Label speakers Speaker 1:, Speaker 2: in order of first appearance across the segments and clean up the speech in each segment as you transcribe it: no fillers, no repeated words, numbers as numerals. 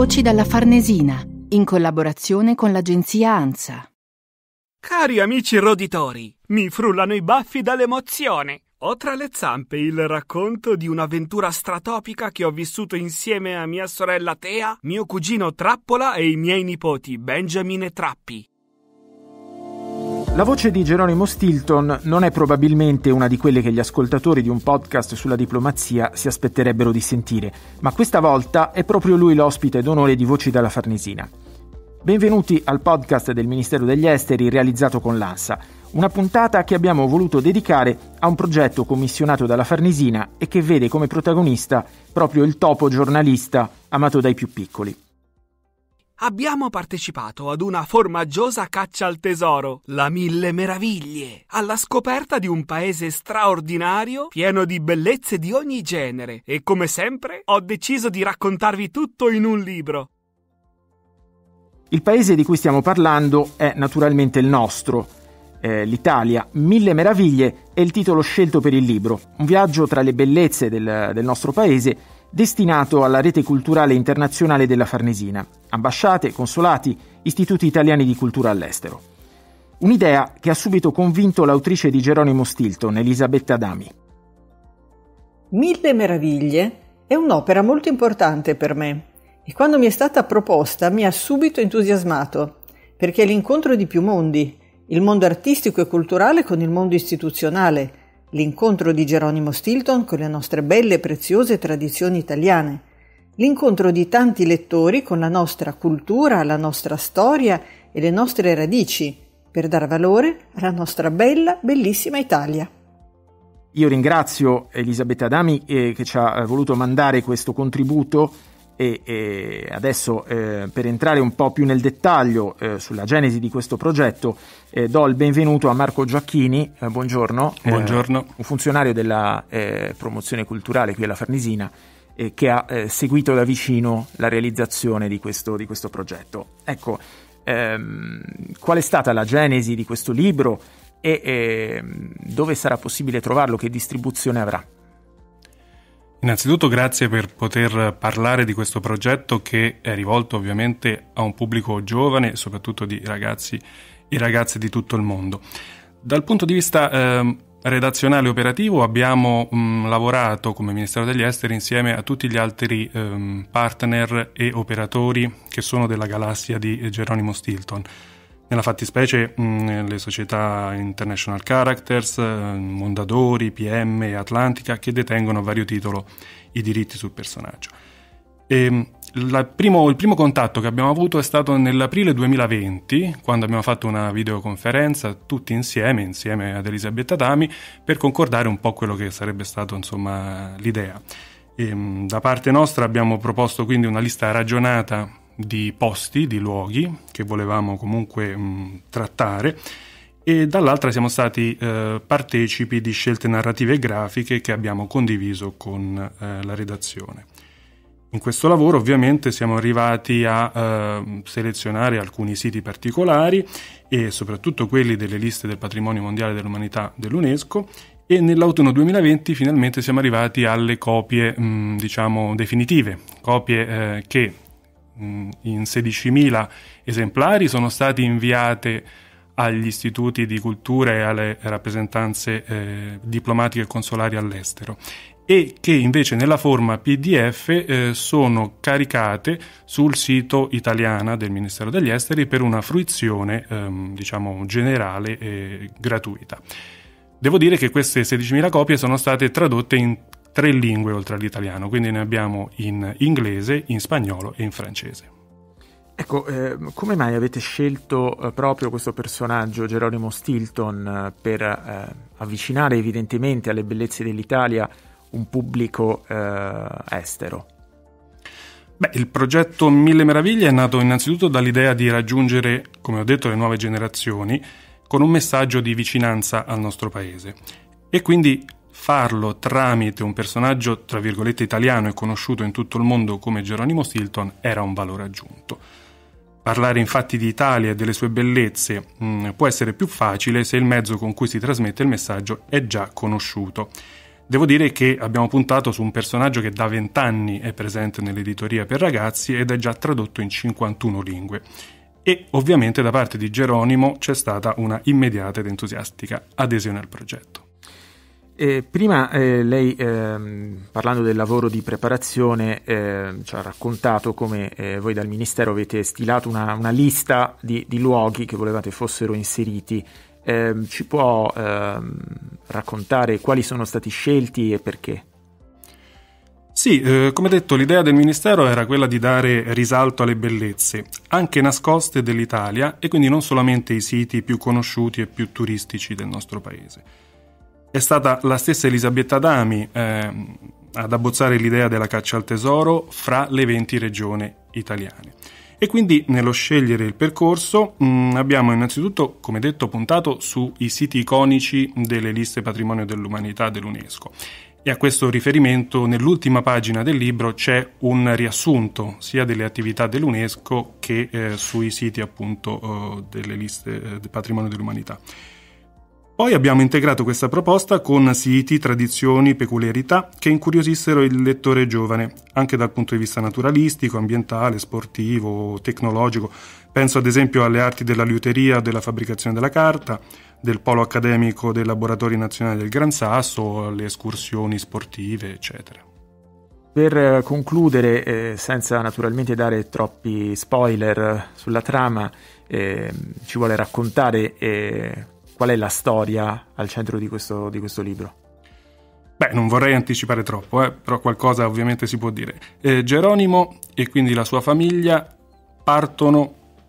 Speaker 1: Voci dalla Farnesina, in collaborazione con l'agenzia ANSA.
Speaker 2: Cari amici roditori, mi frullano i baffi dall'emozione. Ho tra le zampe il racconto di un'avventura stratopica che ho vissuto insieme a mia sorella Tea, mio cugino Trappola e i miei nipoti Benjamin e Trappi.
Speaker 3: La voce di Geronimo Stilton non è probabilmente una di quelle che gli ascoltatori di un podcast sulla diplomazia si aspetterebbero di sentire, ma questa volta è proprio lui l'ospite d'onore di Voci dalla Farnesina. Benvenuti al podcast del Ministero degli Esteri realizzato con l'ANSA, una puntata che abbiamo voluto dedicare a un progetto commissionato dalla Farnesina e che vede come protagonista proprio il topo giornalista amato dai più piccoli.
Speaker 2: Abbiamo partecipato ad una formaggiosa caccia al tesoro, la Mille Meraviglie, alla scoperta di un paese straordinario, pieno di bellezze di ogni genere, e come sempre ho deciso di raccontarvi tutto in un libro.
Speaker 3: Il paese di cui stiamo parlando è naturalmente il nostro, l'Italia. Mille Meraviglie è il titolo scelto per il libro, un viaggio tra le bellezze del nostro paese destinato alla rete culturale internazionale della Farnesina, ambasciate, consolati, istituti italiani di cultura all'estero. Un'idea che ha subito convinto l'autrice di Geronimo Stilton, Elisabetta Adami.
Speaker 4: Mille Meraviglie è un'opera molto importante per me e quando mi è stata proposta mi ha subito entusiasmato, perché è l'incontro di più mondi, il mondo artistico e culturale con il mondo istituzionale, l'incontro di Geronimo Stilton con le nostre belle e preziose tradizioni italiane, l'incontro di tanti lettori con la nostra cultura, la nostra storia e le nostre radici, per dar valore alla nostra bella, bellissima Italia.
Speaker 3: Io ringrazio Elisabetta Adami che ci ha voluto mandare questo contributo e adesso per entrare un po' più nel dettaglio sulla genesi di questo progetto do il benvenuto a Marco Giacchini. Buongiorno.
Speaker 5: Buongiorno.
Speaker 3: Un funzionario della promozione culturale qui alla Farnesina che ha seguito da vicino la realizzazione di questo progetto. Ecco, qual è stata la genesi di questo libro e dove sarà possibile trovarlo, che distribuzione avrà?
Speaker 5: Innanzitutto grazie per poter parlare di questo progetto che è rivolto ovviamente a un pubblico giovane e soprattutto di ragazzi e ragazze di tutto il mondo. Dal punto di vista redazionale e operativo abbiamo lavorato come Ministero degli Esteri insieme a tutti gli altri partner e operatori che sono della galassia di Geronimo Stilton. Nella fattispecie le società International Characters, Mondadori, PM e Atlantica che detengono a vario titolo i diritti sul personaggio. Il primo contatto che abbiamo avuto è stato nell'aprile 2020, quando abbiamo fatto una videoconferenza tutti insieme ad Elisabetta Adami, per concordare un po' quello che sarebbe stato l'idea. Da parte nostra abbiamo proposto quindi una lista ragionata di posti, di luoghi che volevamo comunque trattare, e dall'altra siamo stati partecipi di scelte narrative e grafiche che abbiamo condiviso con la redazione. In questo lavoro ovviamente siamo arrivati a selezionare alcuni siti particolari e soprattutto quelli delle liste del Patrimonio Mondiale dell'Umanità dell'UNESCO, e nell'autunno 2020 finalmente siamo arrivati alle copie definitive, copie che in 16.000 esemplari sono state inviate agli istituti di cultura e alle rappresentanze diplomatiche e consolari all'estero, e che invece nella forma PDF sono caricate sul sito italiano del Ministero degli Esteri per una fruizione generale e gratuita. Devo dire che queste 16.000 copie sono state tradotte in 3 lingue oltre all'italiano, quindi ne abbiamo in inglese, in spagnolo e in francese.
Speaker 3: Ecco, come mai avete scelto proprio questo personaggio, Geronimo Stilton, per avvicinare evidentemente alle bellezze dell'Italia un pubblico estero?
Speaker 5: Il progetto Mille Meraviglie è nato innanzitutto dall'idea di raggiungere, come ho detto, le nuove generazioni con un messaggio di vicinanza al nostro paese, e quindi farlo tramite un personaggio tra virgolette italiano e conosciuto in tutto il mondo come Geronimo Stilton era un valore aggiunto. Parlare infatti di Italia e delle sue bellezze può essere più facile se il mezzo con cui si trasmette il messaggio è già conosciuto. Devo dire che abbiamo puntato su un personaggio che da 20 anni è presente nell'editoria per ragazzi ed è già tradotto in 51 lingue. E ovviamente da parte di Geronimo c'è stata una immediata ed entusiastica adesione al progetto.
Speaker 3: Prima lei, parlando del lavoro di preparazione, ci ha raccontato come voi dal Ministero avete stilato una lista di luoghi che volevate fossero inseriti. Ci può raccontare quali sono stati scelti e perché?
Speaker 5: Sì, come detto, l'idea del Ministero era quella di dare risalto alle bellezze, anche nascoste dell'Italia, e quindi non solamente i siti più conosciuti e più turistici del nostro paese. È stata la stessa Elisabetta Adami ad abbozzare l'idea della caccia al tesoro fra le 20 regioni italiane. E quindi nello scegliere il percorso abbiamo innanzitutto, come detto, puntato sui siti iconici delle liste patrimonio dell'umanità dell'UNESCO. E a questo riferimento nell'ultima pagina del libro c'è un riassunto sia delle attività dell'UNESCO che sui siti appunto delle liste del patrimonio dell'umanità. Poi abbiamo integrato questa proposta con siti, tradizioni, peculiarità che incuriosissero il lettore giovane, anche dal punto di vista naturalistico, ambientale, sportivo, tecnologico. Penso ad esempio alle arti della liuteria o della fabbricazione della carta, del polo accademico dei laboratori nazionali del Gran Sasso, alle escursioni sportive, eccetera.
Speaker 3: Per concludere, senza naturalmente dare troppi spoiler sulla trama, ci vuole raccontare qual è la storia al centro di questo libro?
Speaker 5: Beh, non vorrei anticipare troppo, però qualcosa ovviamente si può dire. Geronimo e quindi la sua famiglia partono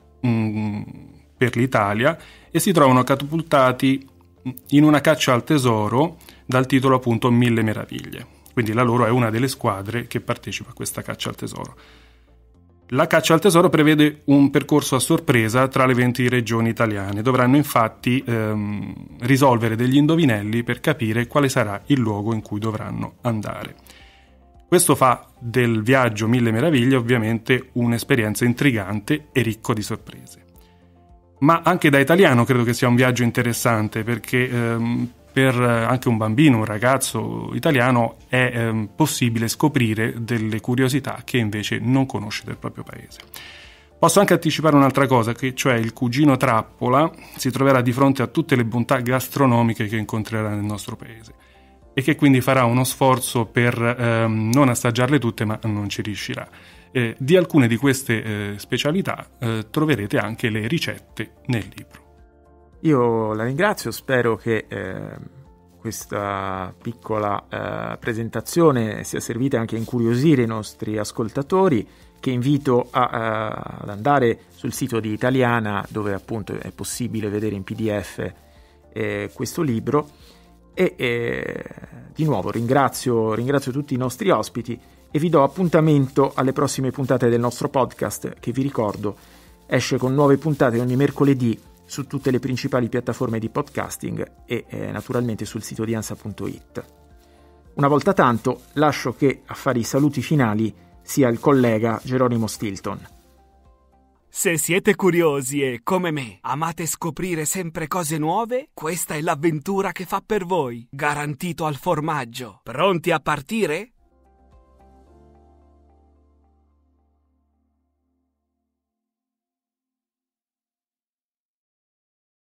Speaker 5: per l'Italia e si trovano catapultati in una caccia al tesoro dal titolo appunto 1000 meraviglie. Quindi la loro è una delle squadre che partecipa a questa caccia al tesoro. La caccia al tesoro prevede un percorso a sorpresa tra le 20 regioni italiane. Dovranno infatti risolvere degli indovinelli per capire quale sarà il luogo in cui dovranno andare. Questo fa del viaggio 1000 meraviglie ovviamente un'esperienza intrigante e ricco di sorprese. Ma anche da italiano credo che sia un viaggio interessante, perché per anche un bambino, un ragazzo italiano, è possibile scoprire delle curiosità che invece non conosce del proprio paese. Posso anche anticipare un'altra cosa, che cioè il cugino Trappola si troverà di fronte a tutte le bontà gastronomiche che incontrerà nel nostro paese e che quindi farà uno sforzo per non assaggiarle tutte, ma non ci riuscirà. Di alcune di queste specialità troverete anche le ricette nel libro.
Speaker 3: Io la ringrazio, spero che questa piccola presentazione sia servita anche a incuriosire i nostri ascoltatori, che invito ad andare sul sito di Italiana, dove appunto è possibile vedere in PDF questo libro, e di nuovo ringrazio tutti i nostri ospiti e vi do appuntamento alle prossime puntate del nostro podcast, che vi ricordo esce con nuove puntate ogni mercoledì su tutte le principali piattaforme di podcasting e naturalmente sul sito di ANSA.it. Una volta tanto lascio che a fare i saluti finali sia il collega Geronimo Stilton.
Speaker 2: Se siete curiosi e, come me, amate scoprire sempre cose nuove, questa è l'avventura che fa per voi, garantito al formaggio. Pronti a partire?